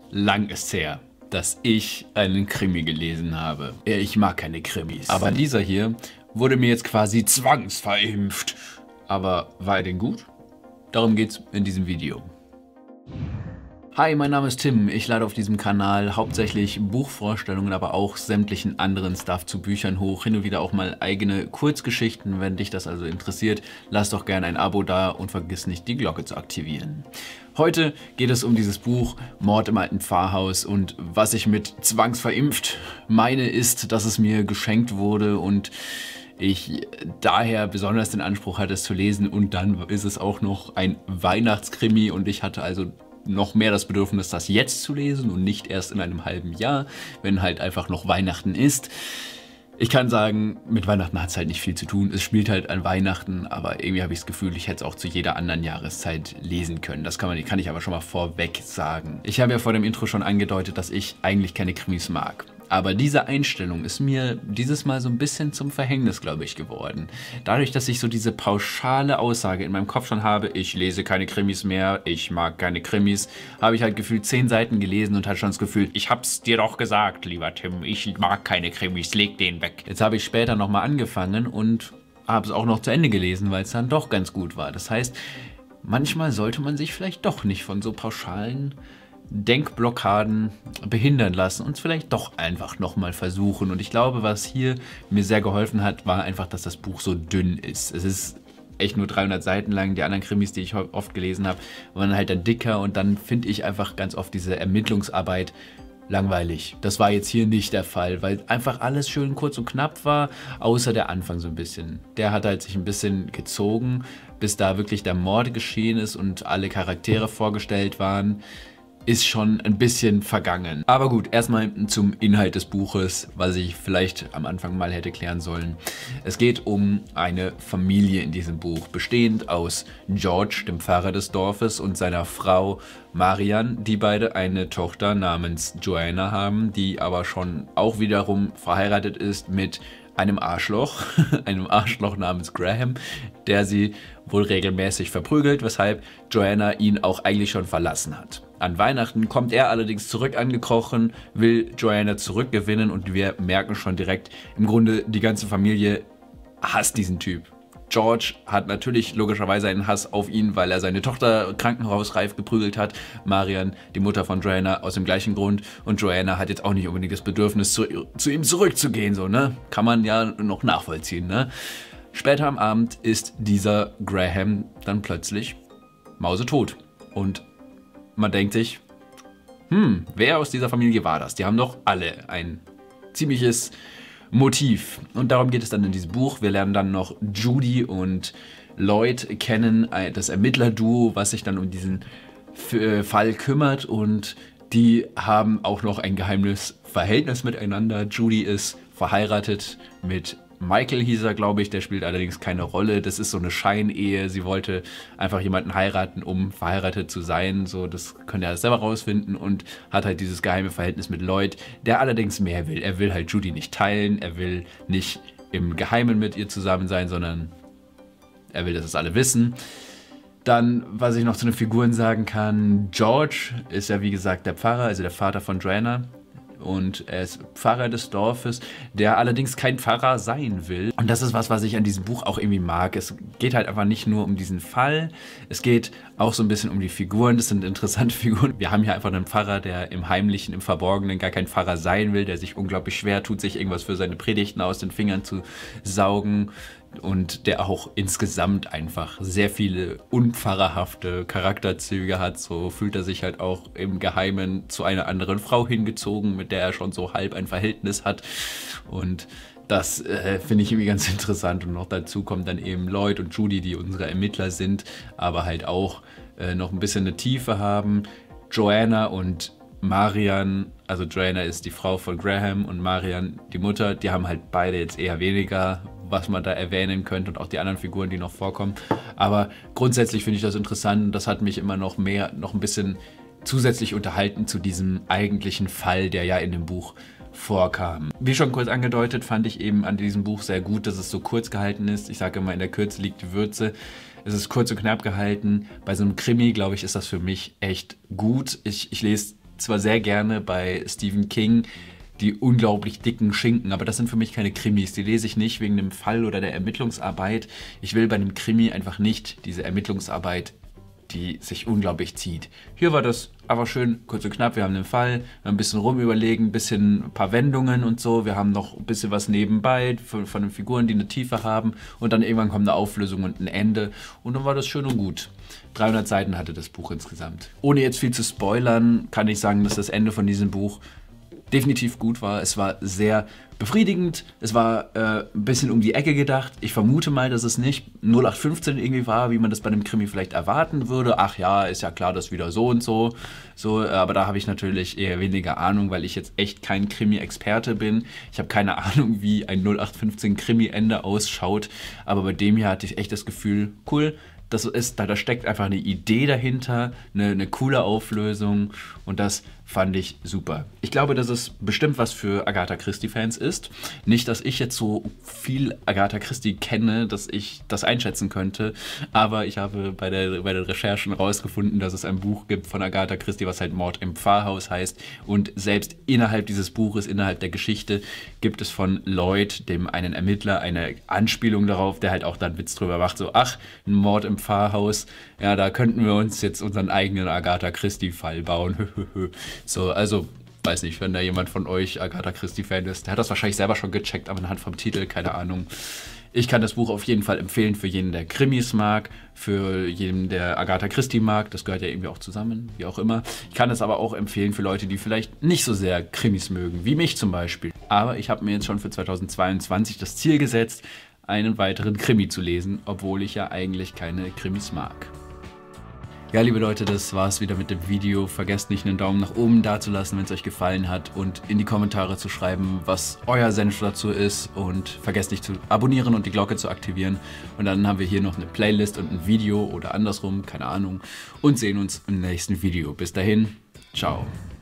Lang ist her, dass ich einen Krimi gelesen habe. Ich mag keine Krimis. Aber dieser hier wurde mir jetzt quasi zwangsverimpft. Aber war er denn gut? Darum geht's in diesem Video. Hi, mein Name ist Tim. Ich lade auf diesem Kanal hauptsächlich Buchvorstellungen, aber auch sämtlichen anderen Stuff zu Büchern hoch. Hin und wieder auch mal eigene Kurzgeschichten. Wenn dich das also interessiert, lass doch gerne ein Abo da und vergiss nicht, die Glocke zu aktivieren. Heute geht es um dieses Buch Mord im alten Pfarrhaus, und was ich mit zwangsverimpft meine, ist, dass es mir geschenkt wurde und ich daher besonders den Anspruch hatte, es zu lesen, und dann ist es auch noch ein Weihnachtskrimi und ich hatte also noch mehr das Bedürfnis, das jetzt zu lesen und nicht erst in einem halben Jahr, wenn halt einfach noch Weihnachten ist. Ich kann sagen, mit Weihnachten hat es halt nicht viel zu tun. Es spielt halt an Weihnachten, aber irgendwie habe ich das Gefühl, ich hätte es auch zu jeder anderen Jahreszeit lesen können. Das kann ich aber schon mal vorweg sagen. Ich habe ja vor dem Intro schon angedeutet, dass ich eigentlich keine Krimis mag. Aber diese Einstellung ist mir dieses Mal so ein bisschen zum Verhängnis, glaube ich, geworden. Dadurch, dass ich so diese pauschale Aussage in meinem Kopf schon habe, ich lese keine Krimis mehr, ich mag keine Krimis, habe ich halt gefühlt 10 Seiten gelesen und hatte schon das Gefühl, ich hab's dir doch gesagt, lieber Tim, ich mag keine Krimis, leg den weg. Jetzt habe ich später nochmal angefangen und habe es auch noch zu Ende gelesen, weil es dann doch ganz gut war. Das heißt, manchmal sollte man sich vielleicht doch nicht von so pauschalen Denkblockaden behindern lassen und es vielleicht doch einfach nochmal versuchen. Und ich glaube, was hier mir sehr geholfen hat, war einfach, dass das Buch so dünn ist. Es ist echt nur 300 Seiten lang. Die anderen Krimis, die ich oft gelesen habe, waren halt dann dicker, und dann finde ich einfach ganz oft diese Ermittlungsarbeit langweilig. Das war jetzt hier nicht der Fall, weil einfach alles schön kurz und knapp war, außer der Anfang so ein bisschen. Der hat halt sich ein bisschen gezogen, bis da wirklich der Mord geschehen ist und alle Charaktere vorgestellt waren. Ist schon ein bisschen vergangen. Aber gut, erstmal zum Inhalt des Buches, was ich vielleicht am Anfang mal hätte klären sollen. Es geht um eine Familie in diesem Buch, bestehend aus George, dem Pfarrer des Dorfes, und seiner Frau Marian, die beide eine Tochter namens Joanna haben, die aber schon auch wiederum verheiratet ist mit einem Arschloch namens Graham, der sie wohl regelmäßig verprügelt, weshalb Joanna ihn auch eigentlich schon verlassen hat. An Weihnachten kommt er allerdings zurück angekrochen, will Joanna zurückgewinnen, und wir merken schon direkt, im Grunde die ganze Familie hasst diesen Typ. George hat natürlich logischerweise einen Hass auf ihn, weil er seine Tochter krankenhausreif geprügelt hat. Marian, die Mutter von Joanna, aus dem gleichen Grund. Und Joanna hat jetzt auch nicht unbedingt das Bedürfnis, zu ihm zurückzugehen, so, ne? Kann man ja noch nachvollziehen, ne? Später am Abend ist dieser Graham dann plötzlich mausetot. Und man denkt sich, wer aus dieser Familie war das? Die haben doch alle ein ziemliches Motiv. Und darum geht es dann in diesem Buch. Wir lernen dann noch Judy und Lloyd kennen, das Ermittlerduo, was sich dann um diesen Fall kümmert, und die haben auch noch ein geheimes Verhältnis miteinander. Judy ist verheiratet mit Michael, hieß er, glaube ich, der spielt allerdings keine Rolle. Das ist so eine Scheinehe. Sie wollte einfach jemanden heiraten, um verheiratet zu sein. So, das könnt ihr selber rausfinden, und hat halt dieses geheime Verhältnis mit Lloyd, der allerdings mehr will. Er will halt Judy nicht teilen, er will nicht im Geheimen mit ihr zusammen sein, sondern er will, dass es alle wissen. Dann, was ich noch zu den Figuren sagen kann, George ist ja wie gesagt der Pfarrer, also der Vater von Joanna. Und er ist Pfarrer des Dorfes, der allerdings kein Pfarrer sein will. Und das ist was ich an diesem Buch auch irgendwie mag. Es geht halt einfach nicht nur um diesen Fall, es geht auch so ein bisschen um die Figuren. Das sind interessante Figuren. Wir haben hier einfach einen Pfarrer, der im Heimlichen, im Verborgenen gar kein Pfarrer sein will, der sich unglaublich schwer tut, sich irgendwas für seine Predigten aus den Fingern zu saugen. Und der auch insgesamt einfach sehr viele unpfarrerhafte Charakterzüge hat. So fühlt er sich halt auch im Geheimen zu einer anderen Frau hingezogen, mit der er schon so halb ein Verhältnis hat. Und das finde ich irgendwie ganz interessant. Und noch dazu kommt dann eben Lloyd und Judy, die unsere Ermittler sind, aber halt auch noch ein bisschen eine Tiefe haben. Joanna und Marian, also Joanna ist die Frau von Graham und Marian die Mutter, die haben halt beide jetzt eher weniger, was man da erwähnen könnte, und auch die anderen Figuren, die noch vorkommen. Aber grundsätzlich finde ich das interessant, und das hat mich immer noch ein bisschen zusätzlich unterhalten zu diesem eigentlichen Fall, der ja in dem Buch vorkam. Wie schon kurz angedeutet, fand ich eben an diesem Buch sehr gut, dass es so kurz gehalten ist. Ich sage immer, in der Kürze liegt die Würze. Es ist kurz und knapp gehalten. Bei so einem Krimi, glaube ich, ist das für mich echt gut. Ich lese zwar sehr gerne bei Stephen King die unglaublich dicken Schinken, aber das sind für mich keine Krimis. Die lese ich nicht wegen dem Fall oder der Ermittlungsarbeit. Ich will bei einem Krimi einfach nicht diese Ermittlungsarbeit, die sich unglaublich zieht. Hier war das aber schön kurz und knapp. Wir haben den Fall, ein bisschen rumüberlegen, ein paar Wendungen und so. Wir haben noch ein bisschen was nebenbei von den Figuren, die eine Tiefe haben. Und dann irgendwann kommt eine Auflösung und ein Ende. Und dann war das schön und gut. 300 Seiten hatte das Buch insgesamt. Ohne jetzt viel zu spoilern, kann ich sagen, dass das Ende von diesem Buch definitiv gut war. Es war sehr befriedigend. Es war ein bisschen um die Ecke gedacht. Ich vermute mal, dass es nicht 0815 irgendwie war, wie man das bei einem Krimi vielleicht erwarten würde. Ach ja, ist ja klar, dass wieder so und so. Aber da habe ich natürlich eher weniger Ahnung, weil ich jetzt echt kein Krimi-Experte bin. Ich habe keine Ahnung, wie ein 0815 Krimi-Ende ausschaut. Aber bei dem hier hatte ich echt das Gefühl, cool, da steckt einfach eine Idee dahinter, eine coole Auflösung und das fand ich super. Ich glaube, dass es bestimmt was für Agatha Christie-Fans ist. Nicht, dass ich jetzt so viel Agatha Christie kenne, dass ich das einschätzen könnte, aber ich habe bei den Recherchen rausgefunden, dass es ein Buch gibt von Agatha Christie, was halt Mord im Pfarrhaus heißt und selbst innerhalb dieses Buches, innerhalb der Geschichte, gibt es von Lloyd, dem einen Ermittler, eine Anspielung darauf, der halt auch dann Witz drüber macht, so, ach, ein Mord im Pfarrhaus, ja, da könnten wir uns jetzt unseren eigenen Agatha Christie-Fall bauen. So, also, weiß nicht, wenn da jemand von euch Agatha Christie-Fan ist, der hat das wahrscheinlich selber schon gecheckt, aber anhand vom Titel, keine Ahnung. Ich kann das Buch auf jeden Fall empfehlen für jeden, der Krimis mag, für jeden, der Agatha Christie mag. Das gehört ja irgendwie auch zusammen, wie auch immer. Ich kann es aber auch empfehlen für Leute, die vielleicht nicht so sehr Krimis mögen, wie mich zum Beispiel. Aber ich habe mir jetzt schon für 2022 das Ziel gesetzt, einen weiteren Krimi zu lesen, obwohl ich ja eigentlich keine Krimis mag. Ja, liebe Leute, das war's wieder mit dem Video. Vergesst nicht, einen Daumen nach oben dazulassen, wenn es euch gefallen hat und in die Kommentare zu schreiben, was euer Senf dazu ist und vergesst nicht zu abonnieren und die Glocke zu aktivieren. Und dann haben wir hier noch eine Playlist und ein Video oder andersrum, keine Ahnung, und sehen uns im nächsten Video. Bis dahin, ciao.